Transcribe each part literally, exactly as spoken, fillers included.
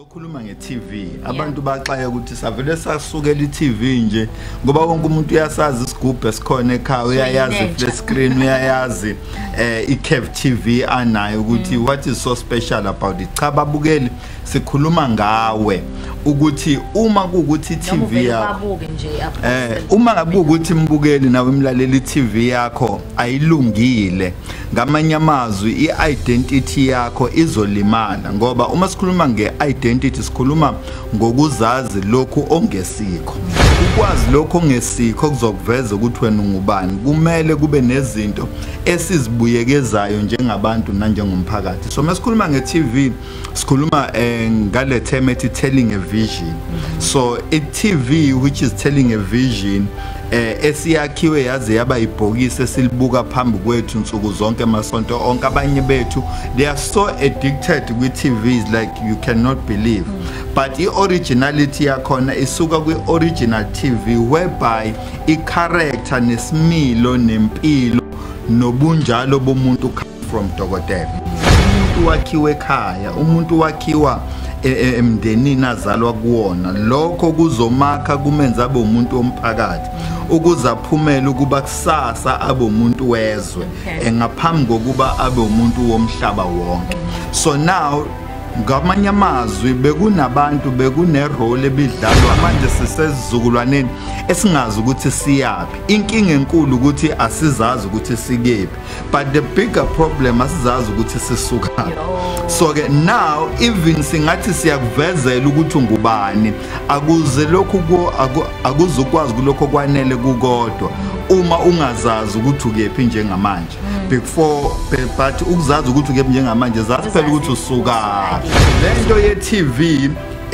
Sokhuluma nge-T V abantu baxaya ukuthi savele sasukela i-T V nje ngoba wonke umuntu uyasazi isigubhu esikhona ekhaya uyayazi flat screen uyayazi eh i-Curve T V anayo ukuthi what is so special about it. Cha babukeli sikhuluma ngawe ukuthi uma kuukuthi i-T V yakho eh uma ngabe ukuthi imbukeli nawe imlaleli i-T V yakho ayilungile ngamanye amazwi i-identity yakho izolimala ngoba uma sikhuluma nge-identity sikhuluma ngokuzazi lokhu ongesikho. Ukwazi lokho ongesikho kuzokuveza ukuthi wena ungubani. Kumele kube nezinto esizibuyekezayo njengabantu nanjengomphakathi. So masikhuluma nge-T V sikhuluma ngale term ethi telling a vision. So i-T V which is telling a vision eh esiyakhiwe yaze yaba ibhokisi esilibuka phambi kwethu insuku zonke emasonto onke abanye bethu they are so addicted kwi-T Vs like you cannot believe. But i-originality yakhona isuka kwi-original T V whereby i-character nesimilo nempilo nobunjalo bomuntu from dokotela. Umuntu wakhiwe ekhaya, umuntu wakhiwa emndenini azalwa kuwona, lokho kuzomakha kumenza abe umuntu omphakathi ukuze aphumele ukuba kusasa abe umuntu wezwe engaphambi kokuba abe umuntu womhlaba wonke. So now ngamanye amazwi bekunabantu bekunерole ebidlalwa manje sisesizukulwaneni esingazi ukuthi siyapi. Inkinga enkulu ukuthi asizazi ukuthi sikephi, but the bigger problem asizazi ukuthi sisuka. So ke now even singathi siyakuvezela ukuthi ungubani akuze lokhu akuzokwazi kulokho kwanele kukodwa uma ungazazi ukuthi ukephi njengamanje. Before but ukuzazi ukuthi ukephi njengamanje zazi phela ukuthi usuka. Lento ye-T V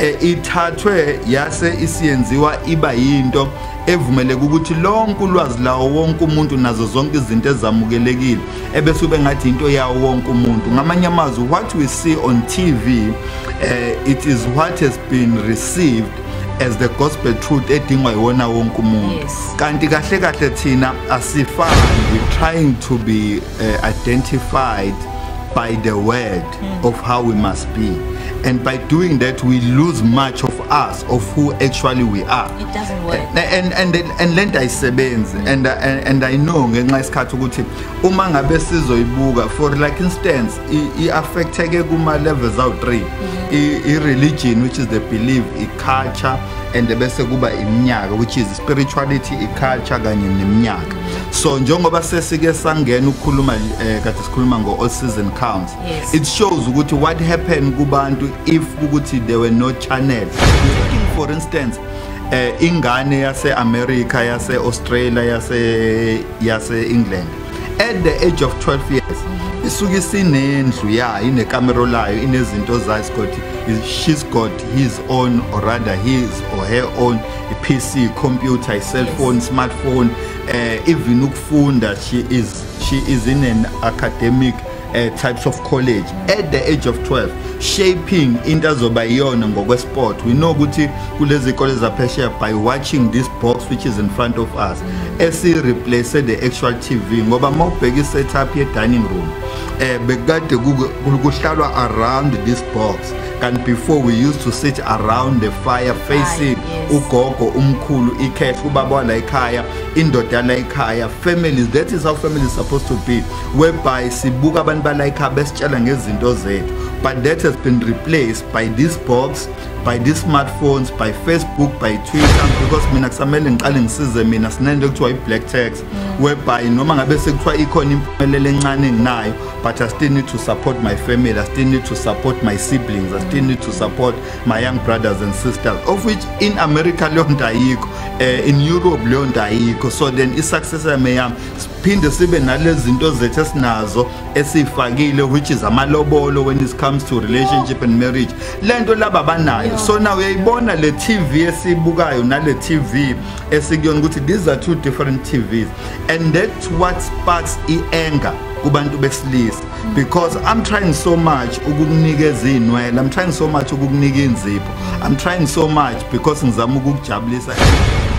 ithathwe yase isiyenziwa iba yinto evumeleke ukuthi lonke ulwazi lawo wonke umuntu nazo zonke izinto ezamukelekile ebese ube ngathi into yawo wonke umuntu. Ngamanye amazwi what we see on T V uh, it is what has been received as the gospel truth edingwa yiwona wonke umuntu. Kanti kahle kahle thina asifani, we trying to be uh, identified by the word mm. of how we must be, and by doing that we lose much of us of who actually we are. It doesn't work. And and and, and lento ayisebenzi mm. and, and and I know ngenxa isikhathi ukuthi uma ngabe sizoyibuka for like instance i affecteke kuma levels awu three mm. i religion which is the belief, i culture and bese kuba iminyaka which is spirituality, i culture kanye neminyaka. So njengoba sesike sangena ukukhuluma kade sikhuluma ngo all season counts, yes. It shows ukuthi what happened kubantu if ukuthi there were no channel. For instance uh, ingane yase America, yase Australia, yase yase England at the age of twelve years isuke sinendlu ya ine camera layo inezinto zayo Scott, she's got his own or rather his or her own P C, computer, cell phone, yes. Smartphone, uh, even ukufunda she is she is in an academic uh, types of college at the age of twelve, shaping into azoba yona ngokwesport. We know ukuthi kulezi college zaphesheya by watching this box which is in front of us esi replace the actual T V ngoba mawubheka i setup ye dining room eh bekade kuhlalwa around this box. And before we used to sit around the fire facing ugogo umkhulu ikhefu ubaba la ekhaya indoda la ekhaya, families. That is how family is supposed to be, whereby sibuka abantu bala ekhaya besitshela ngezinto zethu. But that has been replaced by this box, by these smartphones, by Facebook, by Twitter, because mina kusamele ngiqale ngisize mina sinento ekuthiwa i-black tax whereby noma ngabe sekuthiwa ikhona impumelelo encane enginayo but I still need to support my family, I still need to support my siblings, I still need to support my young brothers and sisters, of which in America leyo nto ayikho, uh, in Europe leyo nto ayikho. So then i-success yami yami siphinde sibe nalezi zinto zethu esinazo esifakile which is amalobolo when it comes to relationship and marriage. Lento laba banayo. So now uyayibona le T V esibukayo na le T V esikuyona ukuthi these are two different T Vs, and that's what sparks i-anger kubantu besilisa, because I'm trying so much ukukunikeza inwele, I'm trying so much ukukunika inzipho, I'm trying so much because ngizama ukukujabulisa.